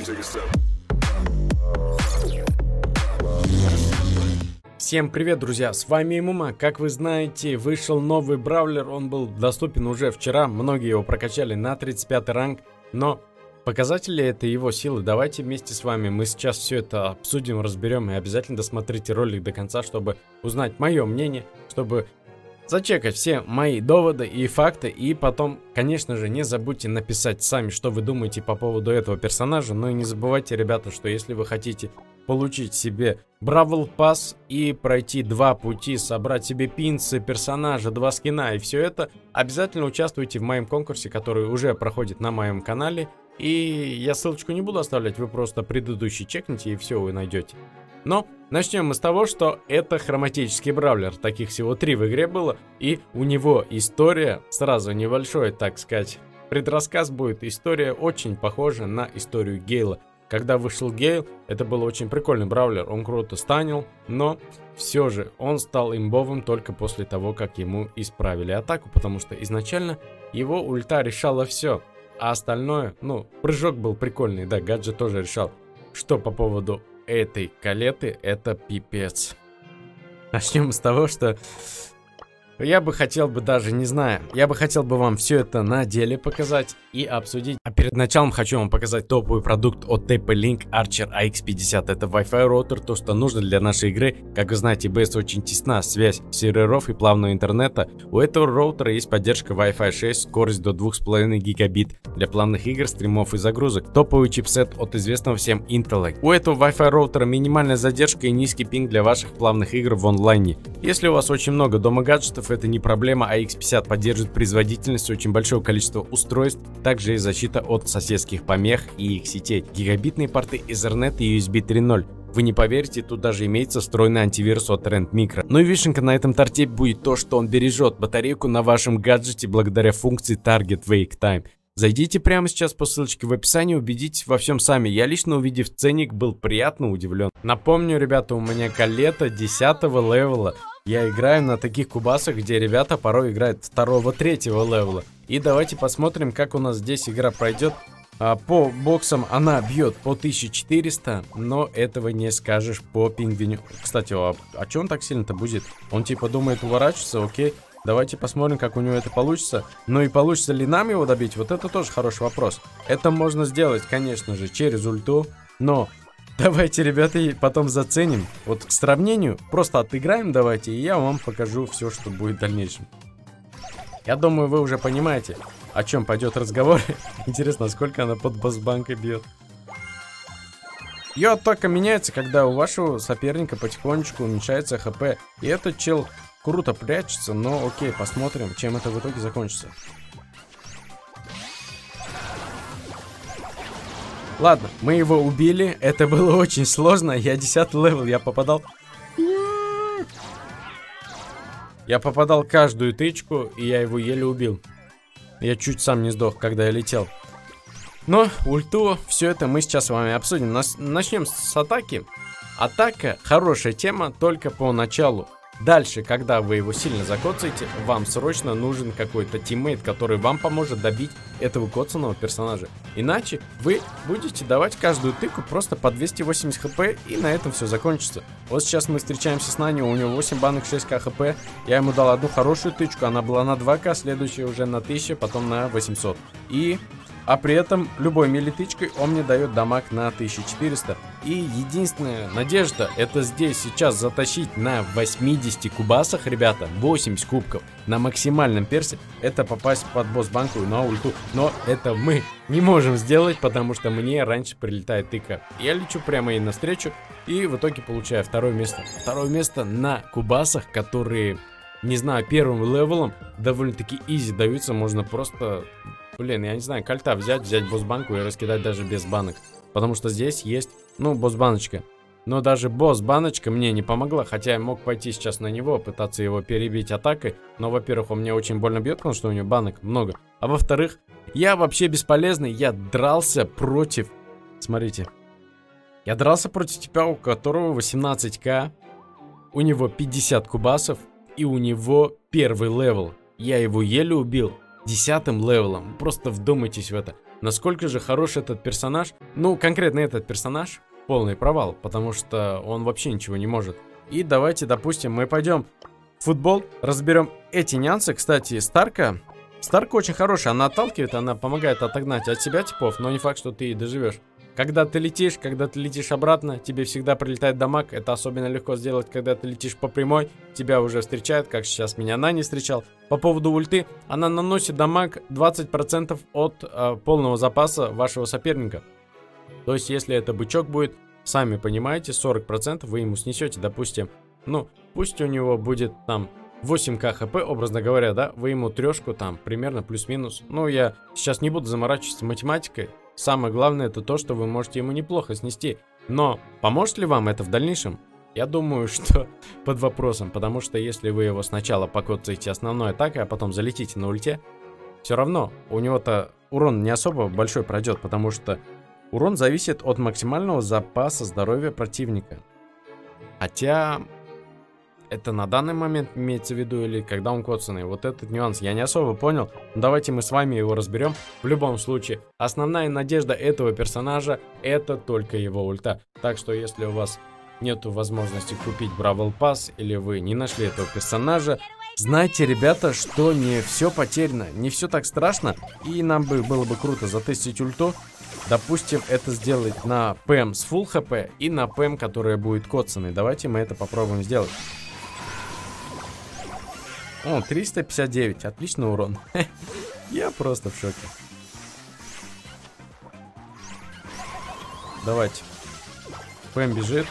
Всем привет, друзья, с вами Мума. Как вы знаете, вышел новый бравлер, он был доступен уже вчера, многие его прокачали на 35 ранг, но показатели это его силы. Давайте вместе с вами мы сейчас все это обсудим, разберем, и обязательно досмотрите ролик до конца, чтобы узнать мое мнение, чтобы зачекать все мои доводы и факты, и потом, конечно же, не забудьте написать сами, что вы думаете по поводу этого персонажа. Но и не забывайте, ребята, что если вы хотите получить себе Бравл Пасс и пройти два пути, собрать себе пинсы, персонажа, два скина и все это, обязательно участвуйте в моем конкурсе, который уже проходит на моем канале. И я ссылочку не буду оставлять, вы просто предыдущий чекните и все вы найдете. Но начнем мы с того, что это хроматический бравлер. Таких всего 3 в игре было. И у него история, сразу небольшой, так сказать, предрассказ будет. История очень похожа на историю Гейла. Когда вышел Гейл, это был очень прикольный бравлер. Он круто станил, но все же он стал имбовым только после того, как ему исправили атаку. Потому что изначально его ульта решала все. А остальное, ну, прыжок был прикольный, да, гаджет тоже решал. Что по поводу этой калеты, это пипец. Начнем с того, что я бы хотел бы даже, не знаю, я бы хотел бы вам все это на деле показать и обсудить. А перед началом хочу вам показать топовый продукт от TP-Link Archer AX50. Это Wi-Fi роутер, то, что нужно для нашей игры. Как вы знаете, BS очень тесна связь серверов и плавного интернета. У этого роутера есть поддержка Wi-Fi 6, скорость до 2,5 гигабит для плавных игр, стримов и загрузок. Топовый чипсет от известного всем Intel. У этого Wi-Fi роутера минимальная задержка и низкий пинг для ваших плавных игр в онлайне. Если у вас очень много дома гаджетов, это не проблема, AX50 поддерживает производительность очень большого количества устройств, также и защита от соседских помех и их сетей. Гигабитные порты Ethernet и USB 3.0. Вы не поверите, тут даже имеется встроенный антивирус от Trend Micro. Ну и вишенка на этом торте будет то, что он бережет батарейку на вашем гаджете благодаря функции Target Wake Time. Зайдите прямо сейчас по ссылочке в описании, убедитесь во всем сами. Я лично, увидев ценник, был приятно удивлен. Напомню, ребята, у меня калета 10-го левела. Я играю на таких кубасах, где ребята порой играют 2-3 левела. И давайте посмотрим, как у нас здесь игра пройдет. По боксам она бьет по 1400, но этого не скажешь по пингвиню. Кстати, а че он так сильно-то будет? Он типа думает уворачиваться, окей. Давайте посмотрим, как у него это получится. Ну и получится ли нам его добить? Вот это тоже хороший вопрос. Это можно сделать, конечно же, через ульту, но давайте, ребята, потом заценим. Вот к сравнению, просто отыграем давайте, и я вам покажу все, что будет в дальнейшем. Я думаю, вы уже понимаете, о чем пойдет разговор. Интересно, сколько она под босс-банкой бьет. Ее атака меняется, когда у вашего соперника потихонечку уменьшается хп. И этот чел круто прячется, но окей, посмотрим, чем это в итоге закончится. Ладно, мы его убили, это было очень сложно, я 10 левел, я попадал каждую тычку, и я его еле убил. Я чуть сам не сдох, когда я летел. Но ульту, все это мы сейчас с вами обсудим. Начнем с атаки. Атака хорошая тема только по началу. Дальше, когда вы его сильно закоцаете, вам срочно нужен какой-то тиммейт, который вам поможет добить этого коцаного персонажа. Иначе вы будете давать каждую тыку просто по 280 хп, и на этом все закончится. Вот сейчас мы встречаемся с Нани, у него 8 банок, 6к хп. Я ему дал одну хорошую тычку, она была на 2к, следующая уже на 1000, потом на 800. А при этом любой милитычкой он мне дает дамаг на 1400. И единственная надежда это здесь сейчас затащить на 80 кубасах, ребята, 80 кубков на максимальном персе. Это попасть под босс-банку на ульту. Но это мы не можем сделать, потому что мне раньше прилетает тыка. Я лечу прямо ей навстречу и в итоге получаю второе место. Второе место на кубасах, которые, не знаю, первым левелом довольно-таки изи даются. Можно просто... Блин, я не знаю, кольта взять босс-банку и раскидать даже без банок. Потому что здесь есть, ну, босс-баночка. Но даже босс-баночка мне не помогла. Хотя я мог пойти сейчас на него, пытаться его перебить атакой. Но, во-первых, он мне очень больно бьет, потому что у него банок много. А во-вторых, я вообще бесполезный. Я дрался против... Смотрите. Я дрался против типа, у которого 18к. У него 50 кубасов. И у него первый левел. Я его еле убил 10-м левелом. Просто вдумайтесь в это. насколько же хорош этот персонаж. Ну, конкретно этот персонаж полный провал, потому что он вообще ничего не может. И давайте, допустим, мы пойдем в футбол, разберем эти нюансы. Кстати, Старка очень хорошая, она отталкивает, она помогает отогнать от себя типов, но не факт, что ты и доживешь. Когда ты летишь обратно, тебе всегда прилетает дамаг. Это особенно легко сделать, когда ты летишь по прямой. Тебя уже встречают, как сейчас меня Нани встречал. По поводу ульты, она наносит дамаг 20% от полного запаса вашего соперника. То есть, если это бычок будет, сами понимаете, 40% вы ему снесете, допустим. Ну, пусть у него будет там 8к хп, образно говоря, да, вы ему трешку там примерно плюс-минус. Ну, я сейчас не буду заморачиваться математикой. Самое главное это то, что вы можете ему неплохо снести. Но поможет ли вам это в дальнейшем? Я думаю, что под вопросом, потому что если вы его сначала покоцаете основной атакой, а потом залетите на ульте, все равно у него-то урон не особо большой пройдет, потому что урон зависит от максимального запаса здоровья противника. Хотя это на данный момент имеется в виду или когда он коцанный? Вот этот нюанс я не особо понял. Но давайте мы с вами его разберем. В любом случае, основная надежда этого персонажа это только его ульта. Так что если у вас нету возможности купить Бравл Пасс или вы не нашли этого персонажа, знайте, ребята, что не все потеряно, не все так страшно. И нам было бы круто затестить ульту. Допустим, это сделать на ПМ с full хп и на ПМ, которая будет коцанной. Давайте мы это попробуем сделать. О, 359, отличный урон. Я просто в шоке. Давайте. ПМ бежит.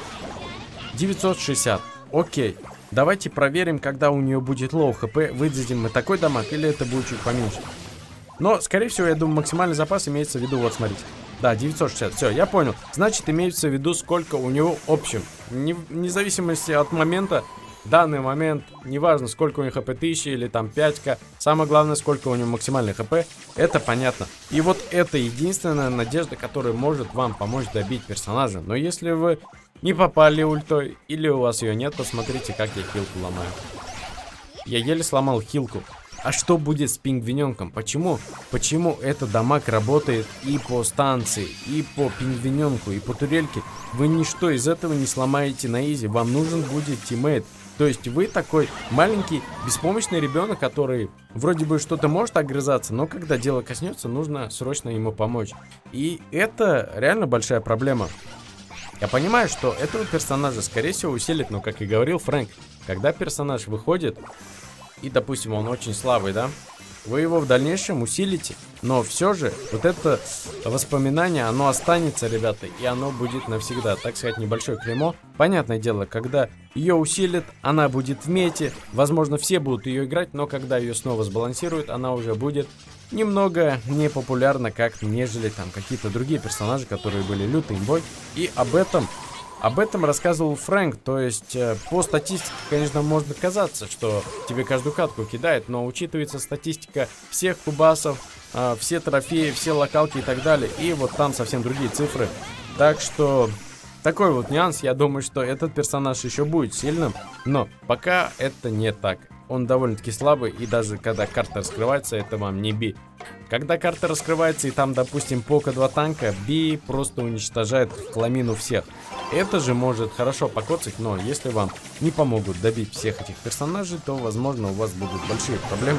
960, окей. Давайте проверим, когда у нее будет лоу хп, выдадим мы такой дамаг или это будет чуть поменьше. Но, скорее всего, я думаю, максимальный запас имеется в виду, вот смотрите. Да, 960, все, я понял. Значит, имеется в виду, сколько у него общем. Вне зависимости от момента, в данный момент, неважно, сколько у него хп, 1000 или там 5к, самое главное, сколько у него максимальный хп, это понятно. И вот это единственная надежда, которая может вам помочь добить персонажа. Но если вы не попали ультой или у вас ее нет, то смотрите, как я хилку ломаю. Я еле сломал хилку. А что будет с пингвиненком? Почему этот дамаг работает и по станции, и по пингвиненку, и по турельке? Вы ничто из этого не сломаете на изи. Вам нужен будет тиммейт. То есть вы такой маленький, беспомощный ребенок, который вроде бы что-то может огрызаться, но когда дело коснется, нужно срочно ему помочь. И это реально большая проблема. Я понимаю, что этого персонажа, скорее всего, усилит, но, как и говорил Фрэнк, когда персонаж выходит, и, допустим, он очень слабый, да, вы его в дальнейшем усилите, но все же вот это воспоминание, оно останется, ребята, и оно будет навсегда, так сказать, небольшое клеймо. Понятное дело, когда ее усилят, она будет в мете, возможно, все будут ее играть, но когда ее снова сбалансируют, она уже будет немного непопулярна, как нежели там какие-то другие персонажи, которые были лютой имбой, и об этом рассказывал Фрэнк. То есть по статистике, конечно, можно казаться, что тебе каждую катку кидает, но учитывается статистика всех кубасов, все трофеи, все локалки и так далее. И вот там совсем другие цифры. Так что такой вот нюанс. Я думаю, что этот персонаж еще будет сильным, но пока это не так. Он довольно-таки слабый, и даже когда карта раскрывается, это вам не Би. Когда карта раскрывается и там, допустим, пока 2 танка, Би просто уничтожает в хламину всех. Это же может хорошо покоцать, но если вам не помогут добить всех этих персонажей, то, возможно, у вас будут большие проблемы.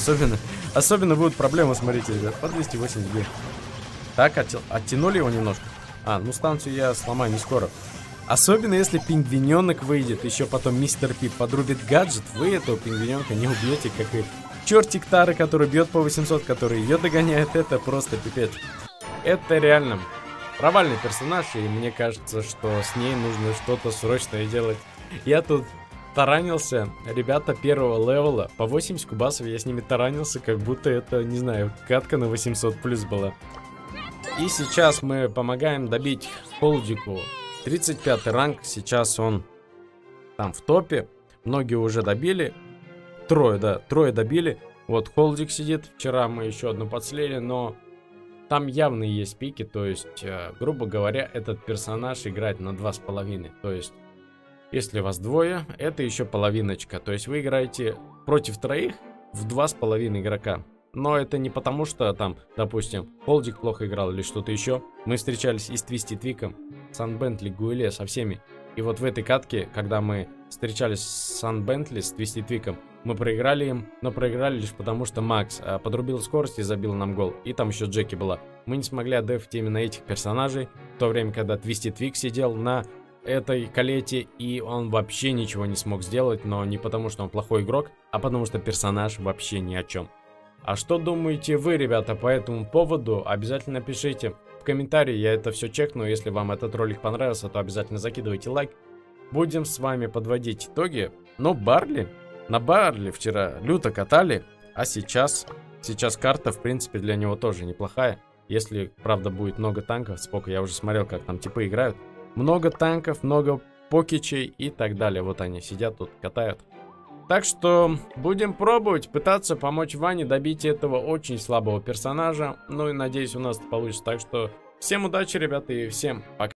Особенно будут проблемы, смотрите, ребят, по 280 Би. Так, оттянули его немножко. Ну станцию я сломаю не скоро. Особенно если пингвиненок выйдет, еще потом мистер Пи подрубит гаджет, вы этого пингвиненка не убьете, как и чертик Тары, который бьет по 800, который ее догоняет, это просто пипец. Это реально провальный персонаж, и мне кажется, что с ней нужно что-то срочное делать. Я тут таранился, ребята первого левела, по 80 кубасов я с ними таранился, как будто это, не знаю, катка на 800 плюс была. И сейчас мы помогаем добить Холдику. 35 ранг, сейчас он там в топе, многие уже добили, трое добили, вот Холдик сидит, вчера мы еще одну подслили, но там явно есть пики, то есть, грубо говоря, этот персонаж играет на 2,5, то есть, если вас двое, это еще половиночка, то есть вы играете против троих в 2,5 игрока. Но это не потому, что там, допустим, Холдик плохо играл или что-то еще. Мы встречались и с Твисти Твиком, Сан Бентли, Гуэле, со всеми. И вот в этой катке, когда мы встречались с Сан Бентли, с Твисти Твиком, мы проиграли им, но проиграли лишь потому, что Макс подрубил скорость и забил нам гол. И там еще Джеки была. Мы не смогли отдефить именно этих персонажей, в то время, когда Твисти Твик сидел на этой калете, и он вообще ничего не смог сделать, но не потому, что он плохой игрок, а потому, что персонаж вообще ни о чем. А что думаете вы, ребята, по этому поводу? Обязательно пишите в комментарии, я это все чекну. Если вам этот ролик понравился, то обязательно закидывайте лайк. Будем с вами подводить итоги. Но на Барли вчера люто катали, а сейчас карта, в принципе, для него тоже неплохая. Если, правда, будет много танков, сколько я уже смотрел, как там типы играют. Много танков, много покичей и так далее. Вот они сидят тут, катают. Так что будем пробовать, пытаться помочь Ване добить этого очень слабого персонажа. Ну и надеюсь, у нас это получится. Так что всем удачи, ребята, и всем пока.